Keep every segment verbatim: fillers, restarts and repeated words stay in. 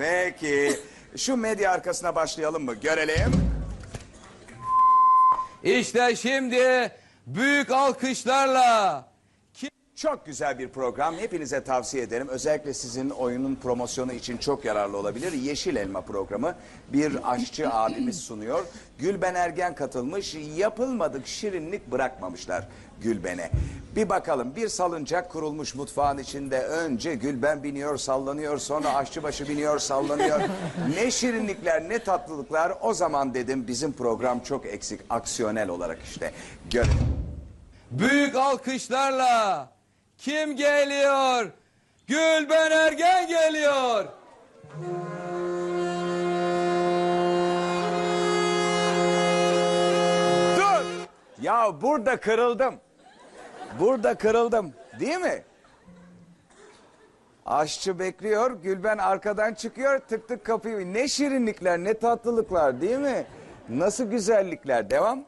Peki. Şu medya arkasına başlayalım mı? Görelim. İşte şimdi büyük alkışlarla... Çok güzel bir program. Hepinize tavsiye ederim. Özellikle sizin oyunun promosyonu için çok yararlı olabilir. Yeşil Elma programı bir aşçı abimiz sunuyor. Gülben Ergen katılmış. Yapılmadık şirinlik bırakmamışlar Gülben'e. Bir bakalım, bir salıncak kurulmuş mutfağın içinde. Önce Gülben biniyor, sallanıyor. Sonra aşçıbaşı biniyor, sallanıyor. Ne şirinlikler, ne tatlılıklar. O zaman dedim bizim program çok eksik. Aksiyonel olarak işte. Görelim. Büyük alkışlarla kim geliyor? Gülben Ergen geliyor. Dur! Ya burada kırıldım. Burada kırıldım. Değil mi? Aşçı bekliyor. Gülben arkadan çıkıyor. Tık tık kapıyı. Ne şirinlikler, ne tatlılıklar değil mi? Nasıl güzellikler. Devam.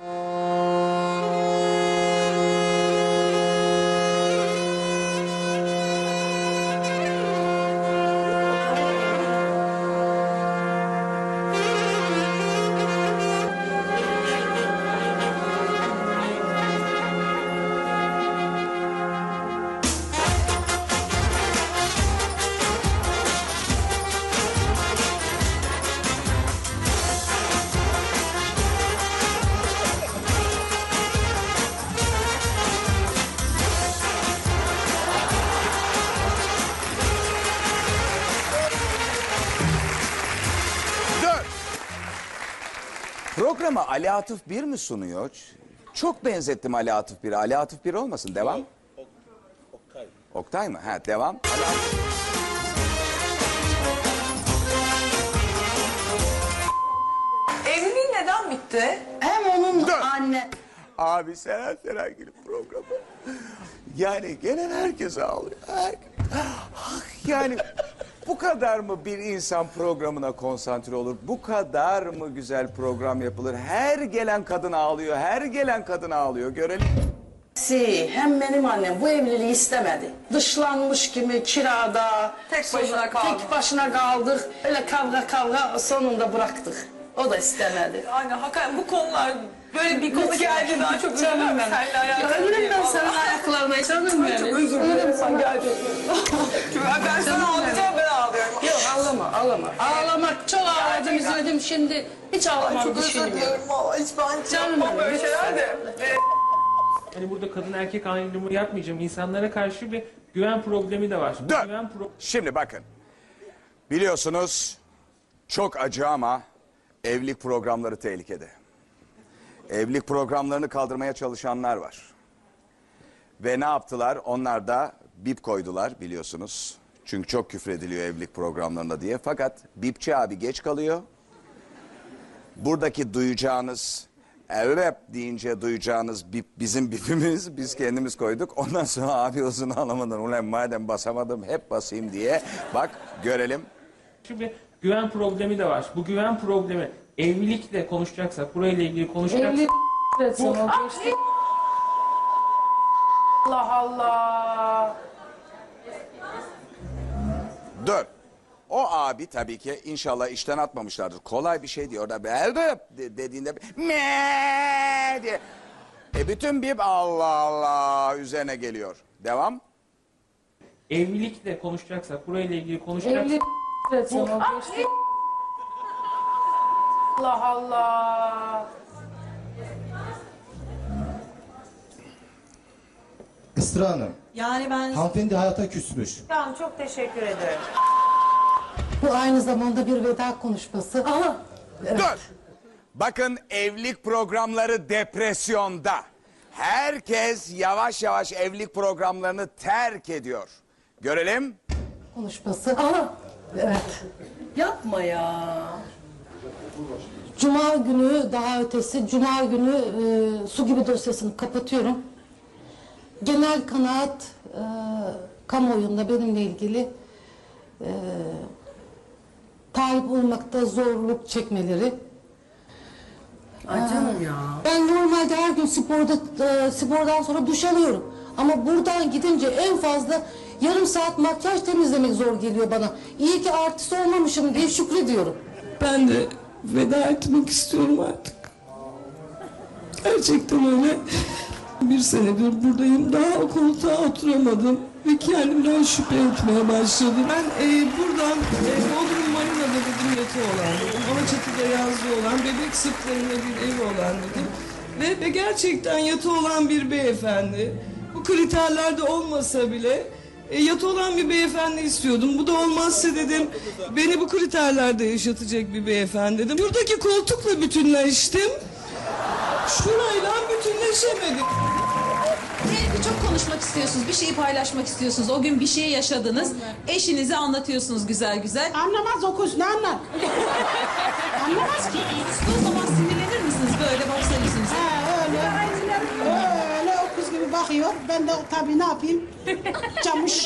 Programı Ali Atıf bir mi sunuyor? Çok benzettim Ali Atıf bir'e. Ali Atıf bir olmasın. Devam. Ok, Oktay. Oktay mı? Ha, devam. Ali Atıf. Evliliğin neden bitti? Hem onun Dur. anne... Abi Seren Serengil'in programı. Yani gelen herkes ağlıyor. Her... Ah, yani bu kadar mı bir insan programına konsantre olur? Bu kadar mı güzel program yapılır? Her gelen kadın ağlıyor. Her gelen kadın ağlıyor. Görelim. Si, hem benim annem bu evliliği istemedi. Dışlanmış gibi kirada. Tek başına kaldı. Tek başına kaldık. Öyle kavga kavga sonunda bıraktık. O da istemedi. Aynen hakikaten bu konular böyle bir konu geldi daha çok üzülürüm. Canım benim. Seninle alakalı Ölürüm değil ben vallahi. senin ayaklarına. Canım benim. Çok özür dilerim sen geldin. Ben, ben sana ağlayacağım ben ağlıyorum. Yok ağlama ağlama. Ağlamak çok ağladım Gerçekten. üzüldüm şimdi. Hiç ağlamam Çok özür düşünmüyorum. diliyorum valla hiç ben Canım yapmam benim, böyle şeyler lütfen. de. Hani burada kadın erkek ayrımı yapmayacağım. İnsanlara karşı bir güven problemi de var. Bu Dur. güven pro- Şimdi bakın. Biliyorsunuz çok acı ama evlilik programları tehlikede. Evlilik programlarını kaldırmaya çalışanlar var. Ve ne yaptılar? Onlar da bip koydular biliyorsunuz. Çünkü çok küfrediliyor evlilik programlarında diye. Fakat bipçi abi geç kalıyor. Buradaki duyacağınız, evet deyince duyacağınız bip bizim bipimiz. Biz kendimiz koyduk. Ondan sonra abi uzun alamadan ulan madem basamadım hep basayım diye. Bak görelim. bir güven problemi de var. Bu güven problemi evlilikle konuşacaksak, burayla ilgili konuşacaksak... Evlilik etsin o geçti. Allah Allah. Dur. O abi tabii ki inşallah işten atmamışlardır. Kolay bir şey diyor. Orada "Elde" de- dediğinde me diye. E bütün bip Allah Allah üzerine geliyor. Devam. Evlilikle konuşacaksak, burayla ilgili konuşacaksak... Evlilik etsin o geçti. Allah Allah. Esra Hanım, Yani ben hanımefendi hayata küsmüş. tamam çok teşekkür ederim. Bu aynı zamanda bir veda konuşması. Ama Dur. Bakın evlilik programları depresyonda. Herkes yavaş yavaş evlilik programlarını terk ediyor. Görelim. konuşması. Ama evet. Yapma ya. Cuma günü daha ötesi, Cuma günü e, su gibi dosyasını kapatıyorum. Genel kanaat e, kamuoyunda benimle ilgili e, talip olmakta zorluk çekmeleri. Ay canım ya. Ben normalde her gün sporda e, spordan sonra duş alıyorum. Ama buradan gidince en fazla Yarım saat makyaj temizlemek zor geliyor bana. İyi ki artist olmamışım diye şükrediyorum. Ben de veda etmek istiyorum artık. Gerçekten öyle. Bir senedir buradayım. Daha o koltuğa oturamadım. Ve kendimden şüphe etmeye başladım. Ben e, buradan e, Bodrum Marina'da dedim yatağı olan dedim. Alaçatı'da yazlığı olan, bebek sırtlarında bir evi olan dedim. Ve, ve gerçekten yatağı olan bir beyefendi. Bu kriterlerde olmasa bile e, yatağı olan bir beyefendi istiyordum. Bu da olmazsa dedim beni bu kriterlerde yaşatacak bir beyefendi dedim. Buradaki koltukla bütünleştim. Şurayla bütünleşemedim. Diyelim ki çok konuşmak istiyorsunuz, bir şeyi paylaşmak istiyorsunuz. O gün bir şey yaşadınız, eşinize anlatıyorsunuz güzel güzel. Anlamaz o kız, ne anlar? Anlamaz ki. O zaman sinirlenir misiniz böyle baksa yüzünüze? Ha, öyle. Öyle o kız gibi bakıyor. Ben de tabii ne yapayım? Camış.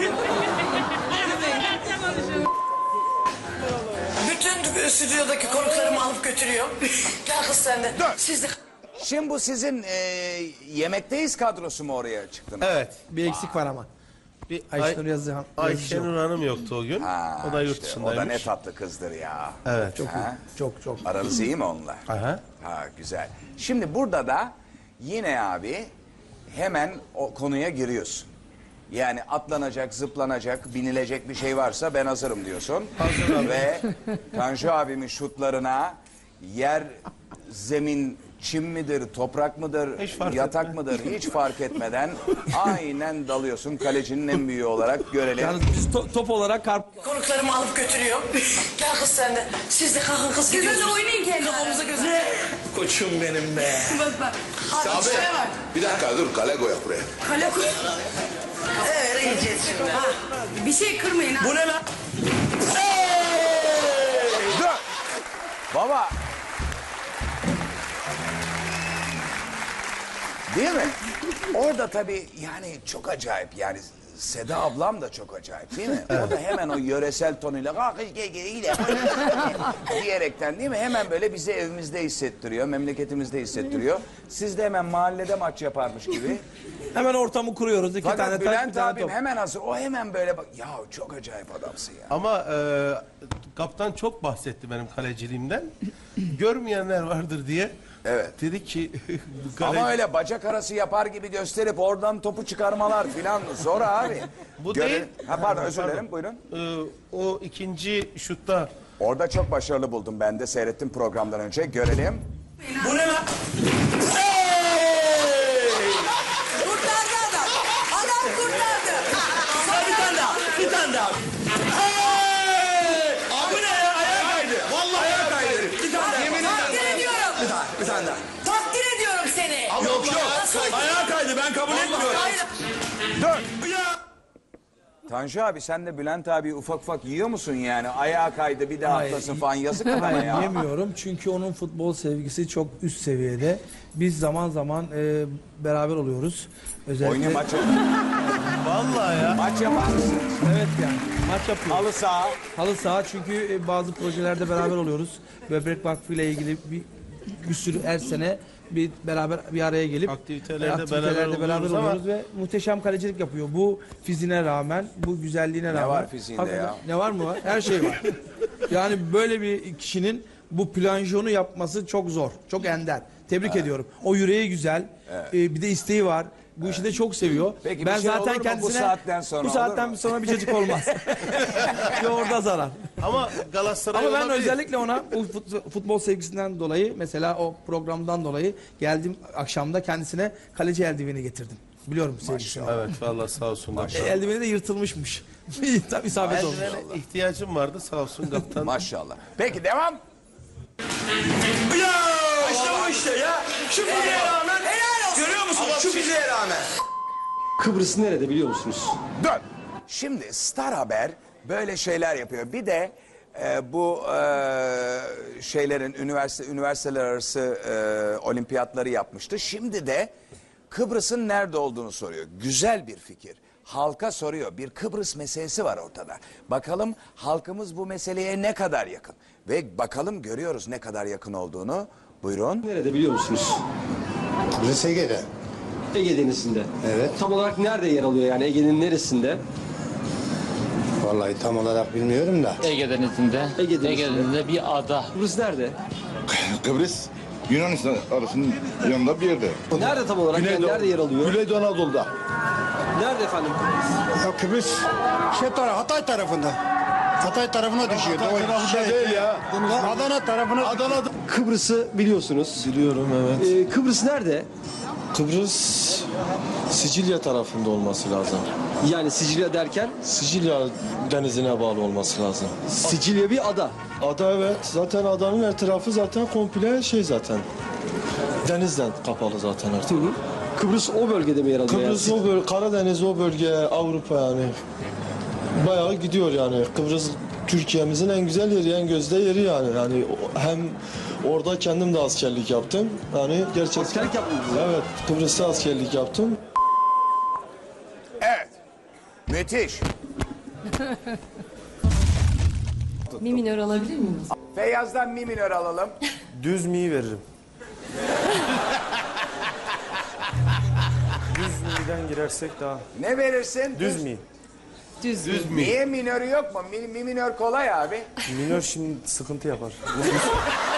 Bütün stüdyodaki konuklarımı alıp götürüyor. Gel kız sen de. Siz de... Şimdi bu sizin e, Yemekteyiz kadrosu mu oraya çıktınız? Evet, bir eksik var ama. Bir Ayşenur yazı, yazıcı yok. Ayşenur Hanım yoktu o gün. Ha, o da yurt işte, dışındaymış. o da ne tatlı kızdır ya. Evet. Çok Ha? iyi, çok çok. Aranız iyi mi onunla? Aha. Ha, güzel. Şimdi burada da yine abi hemen o konuya giriyorsun. Yani atlanacak, zıplanacak, binilecek bir şey varsa ben hazırım diyorsun. Hazırım. Ve Tanju abimin şutlarına yer, zemin, çim midir, toprak mıdır, Hiç fark yatak etmez. mıdır hiç fark etmeden aynen dalıyorsun kalecinin en büyüğü olarak görelim. Yalnız biz to- top olarak karp... Konuklarımı alıp götürüyor. Gel kız sen de. Siz de kalkın kız gidiyorsunuz. Siz de oynayın kendi kafamıza gözüne. Koçum benim be. Bak bak. Hadi Abi, şuraya bak. bir dakika dur kale koy buraya. Kale koy. Evet yiyeceğiz şimdi. Ha. Bir şey kırmayın ha. Bu ne lan? Dur! Baba! Değil mi? Orada tabii yani çok acayip yani Seda ablam da çok acayip değil mi? O da hemen o yöresel tonuyla "Kalk, ge- ge- ile" diyerekten değil mi? Hemen böyle bizi evimizde hissettiriyor, memleketimizde hissettiriyor. Siz de hemen mahallede maç yaparmış gibi. Hemen ortamı kuruyoruz. İki Fakat tane taş, bir Bülent tane abim top. hemen hazır. O hemen böyle bak. Ya çok acayip adamsın ya. Ama e, kaptan çok bahsetti benim kaleciliğimden. Görmeyenler vardır diye. Evet. Dedi ki kale... Ama öyle bacak arası yapar gibi gösterip oradan topu çıkarmalar filan zor abi. Bu Göre- değil. Ha pardon özür Pardon. dilerim buyurun. E, o ikinci şutta. Orada çok başarılı buldum ben de seyrettim programdan önce. Görelim. Bu ne lan? Kurtardı adam. Adam kurtardı. Bir tane daha. Bir tane daha. Hey! Bu ne ya? Ayağa kaydı. Vallahi ayağa kaydı. Bir tane daha. Yemin Takdir ediyorum. Bir tane, bir tane daha. Takdir ediyorum seni. Yok yok. Ayağa kaydı. Ben kabul etmiyorum. Dur. Ya. Tanju abi sen de Bülent abi ufak ufak yiyor musun yani? Ayağa kaydı bir daha Hayır. atlasın falan yazık adama Hayır, ya. yemiyorum çünkü onun futbol sevgisi çok üst seviyede. Biz zaman zaman e, beraber oluyoruz. Özellikle... Oyunu maç, Vallahi ya. maç yapar mısın? Evet yani maç yapıyoruz. Halı saha. Halı saha çünkü e, bazı projelerde beraber oluyoruz. Böbrek Vakfı ile ilgili bir, bir sürü her sene bir beraber bir araya gelip Aktivitelerde e, aktivitelerde beraber beraber oluyoruz ama- oluyoruz ve muhteşem kalecilik yapıyor. Bu fiziğine rağmen, bu güzelliğine rağmen. var fiziğinde Hakikaten- ya? Ne var mı var? Her şey var. Yani böyle bir kişinin bu plonjonu yapması çok zor, çok ender. Tebrik ediyorum. O yüreği güzel, e, bir de isteği var. Bu işi de çok seviyor. Peki bir ben şey olur zaten mu bu kendisine saatten sonra, bu olur saatten mu? sonra bir çocuk olmaz. Yoğurda zarar. Ama Galatasaray Ama ben olabilir. özellikle ona bu fut- futbol sevgisinden dolayı mesela o programdan dolayı geldim akşamda kendisine kaleci eldiveni getirdim. Biliyorum sevgisini. Evet vallahi sağ olsun. E, eldiveni de yırtılmışmış. Tabii isabet olmuş. Eldivene ihtiyacım vardı sağ olsun kaptan. Maşallah. Peki devam. Ya işte bu işte ya. Şu fiziğe rağmen. Helal olsun. Görüyor musun? Şu fiziğe rağmen. Kıbrıs nerede biliyor musunuz? Dur. Şimdi Star Haber böyle şeyler yapıyor. Bir de e, bu e, şeylerin üniversite üniversiteler arası e, olimpiyatları yapmıştı. Şimdi de Kıbrıs'ın nerede olduğunu soruyor. Güzel bir fikir. Halka soruyor. Bir Kıbrıs meselesi var ortada. Bakalım halkımız bu meseleye ne kadar yakın. Ve bakalım görüyoruz ne kadar yakın olduğunu. Buyurun. Nerede biliyor musunuz? Kıbrıs Ege'de. Ege Denizi'nde. Evet. Tam olarak nerede yer alıyor yani Ege'nin neresinde? Vallahi tam olarak bilmiyorum da. Ege Denizi'nde, Ege Denizi'nde. Ege Denizi'nde bir ada. Kıbrıs nerede? Kıbrıs Yunanistan arasının yanında bir yerde. Nerede tam olarak? Yani nerede yer alıyor? Güneydoğu Anadolu'da. Nerede efendim Kıbrıs? Ya Kıbrıs şey taraf, Hatay tarafında. Hatay tarafına düşüyor. Hatay Doğu- tarafında şey, değil ya. Adana tarafına. Adana'da. Kıbrıs'ı biliyorsunuz. Biliyorum evet. Ee, Kıbrıs nerede? Kıbrıs Sicilya tarafında olması lazım. Yani Sicilya derken? Sicilya denizine bağlı olması lazım. Sicilya bir ada. Ada evet. Zaten adanın etrafı zaten komple şey zaten. Denizden kapalı zaten artık. Hı hı. Kıbrıs o bölgede mi yer alıyor? Kıbrıs yani? o bölge, Karadeniz o bölge, Avrupa yani. Bayağı gidiyor yani. Kıbrıs Türkiye'mizin en güzel yeri, en gözde yeri yani. Yani o- hem orada kendim de askerlik yaptım. Yani gerçekten. Askerlik yaptınız mı? Evet, Kıbrıs'ta askerlik yaptım. Evet. Müthiş. Mi minör alabilir miyim? Feyyaz'dan mi minör alalım. Düz mi'yi veririm. Düz mi'den girersek daha. Ne verirsin? Düz mi? Düz. Düz mi? Niye minörü yok mu? Mi, mi minör kolay abi. Minör şimdi sıkıntı yapar.